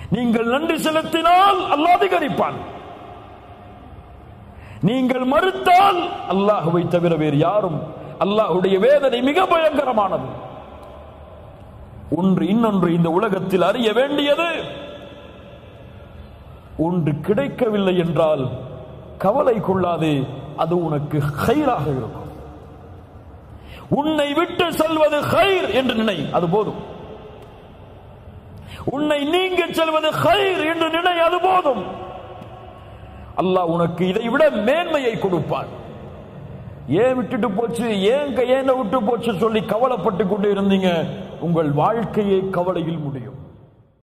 நீங்கள் நன்றி செலுத்தினால் அல்லாஹ் அதிகரிப்பான். நீங்கள் மறுத்தால் அல்லாஹ்வை தவிர வேறு யாரும். அல்லாஹ்வுடைய வேதனை மிக பயங்கரமானது. ஒன்று இன்னொன்று இந்த உலகத்தில் அறிய வேண்டியது, ஒன்று கிடைக்கவில்லை என்றால் கவலை கொள்ளாதே, அது உனக்கு கைராக இருக்கும். உன்னை விட்டு செல்வது கைர் என்று நினை, அது போதும். உன்னை நீங்க செல்வது கைர் என்று நினை, அது போதும். அல்லாஹ் உனக்கு இதை விட மேன்மையை கொடுப்பான். ஏன் விட்டுட்டு போச்சு, ஏன் விட்டு போச்சு சொல்லி கவலைப்பட்டு கொண்டு இருந்தீங்க, உங்கள் வாழ்க்கையே கவலையில் முடியும்.